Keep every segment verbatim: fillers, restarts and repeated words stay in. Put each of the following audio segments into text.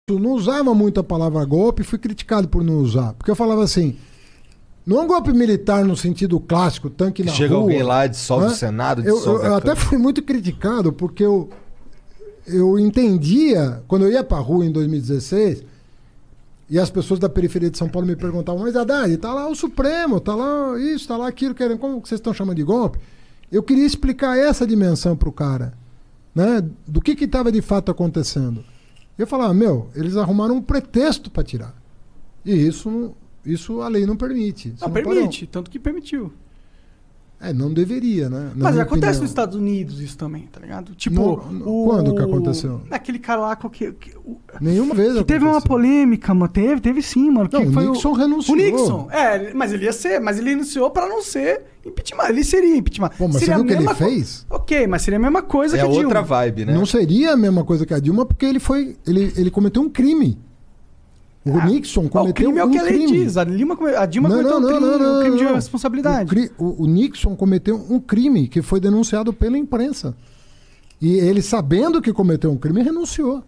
Eu não usava muito a palavra golpe, fui criticado por não usar. Porque eu falava assim, não é um golpe militar no sentido clássico, tanque na Chega rua. alguém lá, dissolve né? o Senado, Eu, dissolve eu, eu a até fui muito criticado, porque eu, eu entendia, quando eu ia pra rua em dois mil e dezesseis, e as pessoas da periferia de São Paulo me perguntavam, mas Haddad, tá lá o Supremo, tá lá isso, tá lá aquilo, querendo, como vocês estão chamando de golpe? Eu queria explicar essa dimensão pro cara, né? Do que que estava de fato acontecendo. Eu falava, meu, eles arrumaram um pretexto para tirar. E isso, isso a lei não permite. Não, não permite, pode... tanto que permitiu. É, não deveria, né? Na Mas acontece opinião. Nos Estados Unidos isso também, tá ligado? Tipo, no, no, o... quando que aconteceu? Aquele cara lá que, que o... nenhuma vez que aconteceu. Teve uma polêmica, mano. Teve, teve sim, mano. Não, que o foi Nixon o... renunciou. O Nixon, é, mas ele ia ser, mas ele renunciou pra não ser impeachment. Ele seria impeachment. Pô, mas seria você viu o que ele co... fez? Ok, mas seria a mesma coisa é que a Dilma. É outra vibe, né? Não seria a mesma coisa que a Dilma, porque ele foi, ele, ele cometeu um crime. O ah, Nixon cometeu um crime. O crime é o que a lei diz. A, Lima, a Dilma não, cometeu não, um, crime, não, não, um crime de responsabilidade. O, cri, o, o Nixon cometeu um crime que foi denunciado pela imprensa. E ele, sabendo que cometeu um crime, renunciou.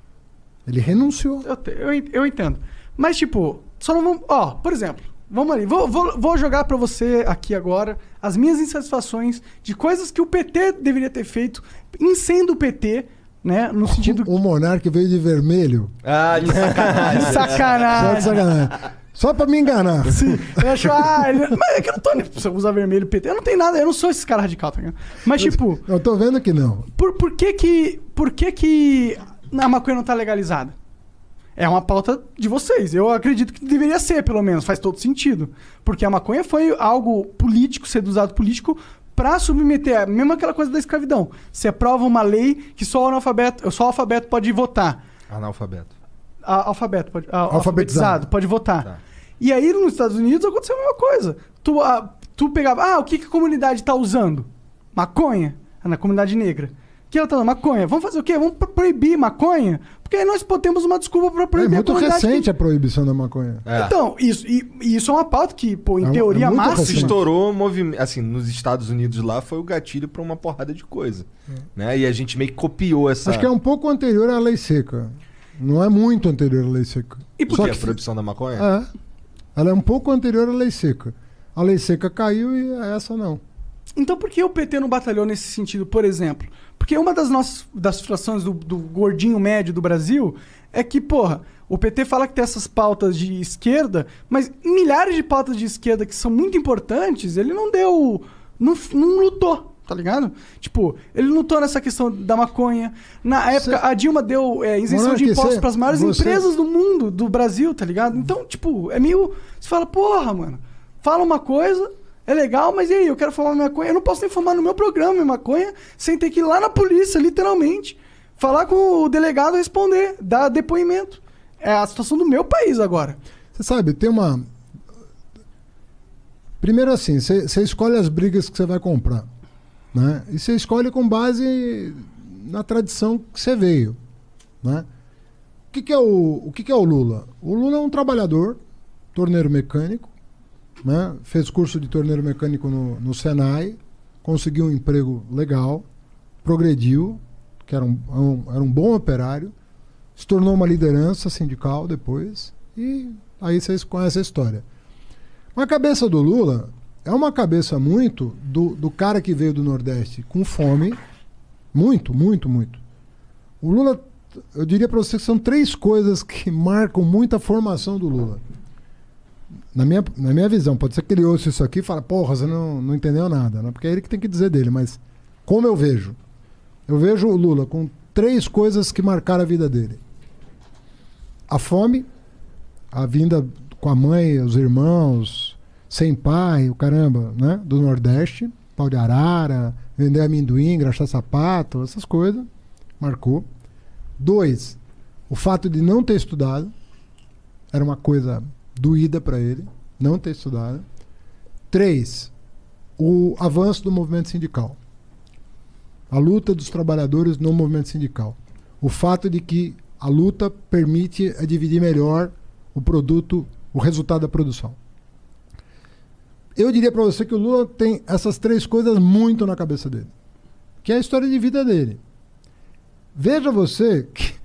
Ele renunciou. Eu, eu, eu entendo. Mas, tipo, só não vamos... Ó, por exemplo, vamos ali. Vou, vou, vou jogar pra você aqui agora as minhas insatisfações de coisas que o P T deveria ter feito em sendo o P T... Né? No sentido... O, o Monark veio de vermelho. Ah, de sacanagem. De sacanagem. Só de sacanagem. Só pra me enganar. Sim. Eu acho, ah, ele... mas é que eu não tô nem pra usar vermelho P T. Eu não tenho nada, eu não sou esse cara radical, tá ligado? Mas, eu, tipo... Eu tô vendo que não. Por, por que que... Por que que a maconha não tá legalizada? É uma pauta de vocês. Eu acredito que deveria ser, pelo menos. Faz todo sentido. Porque a maconha foi algo político, ser usado político... Pra submeter, mesmo aquela coisa da escravidão. Você aprova uma lei que só o analfabeto, só o alfabeto pode votar. Analfabeto. A, alfabeto, pode, a, alfabetizado. alfabetizado, pode votar. Tá. E aí, nos Estados Unidos, aconteceu a mesma coisa. Tu, a, tu pegava, ah, o que, que a comunidade tá usando? Maconha? Na comunidade negra. O que ela tá usando? Maconha. Vamos fazer o quê? Vamos proibir maconha? Porque aí nós temos uma desculpa pra proibir é muito a comunidade. recente que... a proibição da maconha. É. Então, isso, e, e isso é uma pauta que, pô, em é, teoria é máxima... Se estourou, movimento, assim, nos Estados Unidos lá foi o gatilho pra uma porrada de coisa. É. Né? E a gente meio que copiou essa... Acho que é um pouco anterior à lei seca. Não é muito anterior à lei seca. E por Só que que a proibição da maconha? É. Ela é um pouco anterior à lei seca. A lei seca caiu e essa não. Então por que o P T não batalhou nesse sentido, por exemplo? Porque uma das nossas das frustrações do, do gordinho médio do Brasil é que, porra, o P T fala que tem essas pautas de esquerda, mas milhares de pautas de esquerda que são muito importantes, ele não deu... Não, não lutou, tá ligado? Tipo, ele lutou nessa questão da maconha. Na época, cê... a Dilma deu é, isenção Monarque, de impostos para as maiores você... empresas do mundo, do Brasil, tá ligado? Então, tipo, é meio... Você fala, porra, mano, fala uma coisa... É legal, mas e aí? Eu quero fumar maconha. Eu não posso nem fumar no meu programa minha maconha sem ter que ir lá na polícia, literalmente. Falar com o delegado, responder, dar depoimento. É a situação do meu país agora. Você sabe, tem uma... Primeiro assim, você escolhe as brigas que você vai comprar. Né? E você escolhe com base na tradição que você veio. Né? O que, que, é o, o que, que é o Lula? O Lula é um trabalhador, torneiro mecânico, né? Fez curso de torneiro mecânico no, no Senai, conseguiu um emprego legal, progrediu, que era um, um, era um bom operário, se tornou uma liderança sindical depois, e aí vocês conhecem a história. A cabeça do Lula é uma cabeça muito do, do cara que veio do Nordeste com fome, muito, muito, muito. O Lula, eu diria para você que são três coisas que marcam muito a formação do Lula. Na minha, na minha visão, pode ser que ele ouça isso aqui e fale, porra, você não, não entendeu nada, né? Porque é ele que tem que dizer dele, mas como eu vejo? Eu vejo o Lula com três coisas que marcaram a vida dele. A fome, a vinda com a mãe, os irmãos, sem pai, o caramba, né? Do Nordeste, pau de arara, vender amendoim, graxar sapato, essas coisas, marcou. Dois, o fato de não ter estudado, era uma coisa... doída para ele, não ter estudado. Três, o avanço do movimento sindical. A luta dos trabalhadores no movimento sindical. O fato de que a luta permite a dividir melhor o produto, o resultado da produção. Eu diria para você que o Lula tem essas três coisas muito na cabeça dele. Que é a história de vida dele. Veja você que,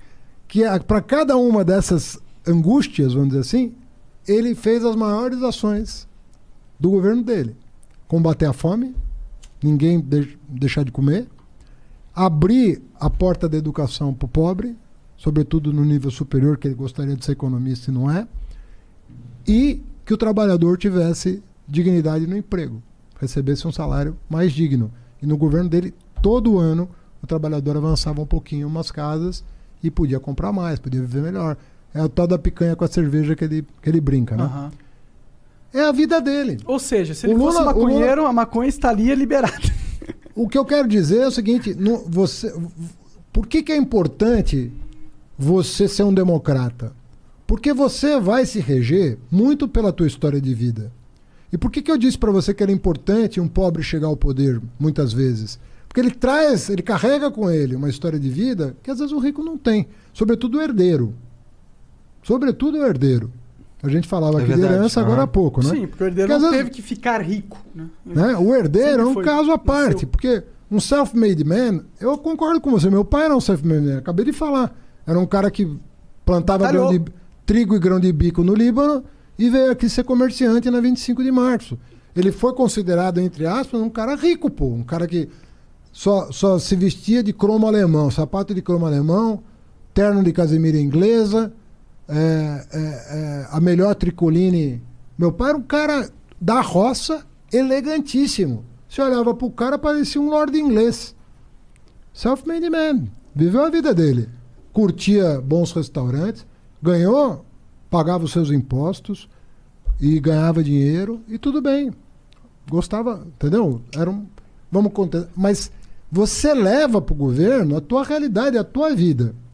que para cada uma dessas angústias, vamos dizer assim, ele fez as maiores ações do governo dele. Combater a fome, ninguém de, deixar de comer, abrir a porta da educação para o pobre, sobretudo no nível superior, que ele gostaria de ser economista e não é, e que o trabalhador tivesse dignidade no emprego, recebesse um salário mais digno. E no governo dele, todo ano, o trabalhador avançava um pouquinho em umas casas e podia comprar mais, podia viver melhor. É o tal da picanha com a cerveja que ele, que ele brinca, né? Aham. É a vida dele. Ou seja, se O ele fosse Lula- o maconheiro, Lula- a maconha estaria liberada. O que eu quero dizer é o seguinte, no- você, por que, que é importante você ser um democrata? Porque você vai se reger muito pela tua história de vida. E por que, que eu disse para você que era importante um pobre chegar ao poder, muitas vezes? Porque ele traz, ele carrega com ele uma história de vida que às vezes o rico não tem. Sobretudo o herdeiro. Sobretudo o herdeiro. A gente falava É aqui de verdade. herança agora Aham. há pouco, né? Sim, porque o herdeiro Porque não às vezes- teve que ficar rico. Né? Né? O herdeiro Sempre é um foi. caso à parte, Nasceu. porque um self-made man, eu concordo com você, meu pai era um self-made man, acabei de falar. Era um cara que plantava Batalhou. grão de, trigo e grão de bico no Líbano e veio aqui ser comerciante na vinte e cinco de março. Ele foi considerado, entre aspas, um cara rico, pô, um cara que só, só se vestia de cromo alemão, sapato de cromo alemão, terno de casemira inglesa, é, é, é, a melhor tricoline. Meu pai era um cara da roça, elegantíssimo. Você olhava pro cara, parecia um lord inglês. Self-made man. Viveu a vida dele. Curtia bons restaurantes, ganhou, pagava os seus impostos e ganhava dinheiro e tudo bem. Gostava, entendeu? Era um, vamos contar, mas você leva pro governo a tua realidade, a tua vida.